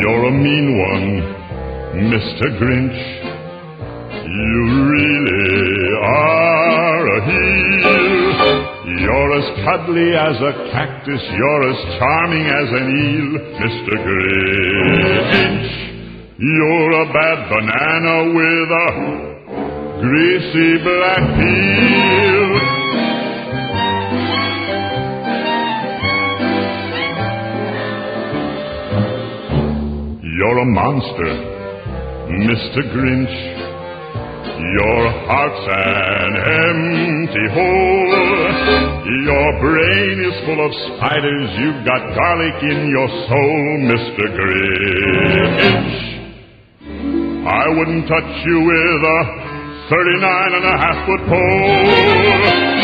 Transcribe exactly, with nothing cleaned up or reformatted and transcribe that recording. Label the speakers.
Speaker 1: You're a mean one, Mister Grinch. You really are a heel. You're as cuddly as a cactus, you're as charming as an eel, Mister Grinch. You're a bad banana with a greasy black peel. You're a monster, Mister Grinch. Your heart's an empty hole. Your brain is full of spiders. You've got garlic in your soul, Mister Grinch. I wouldn't touch you with a thirty-nine and a half foot pole.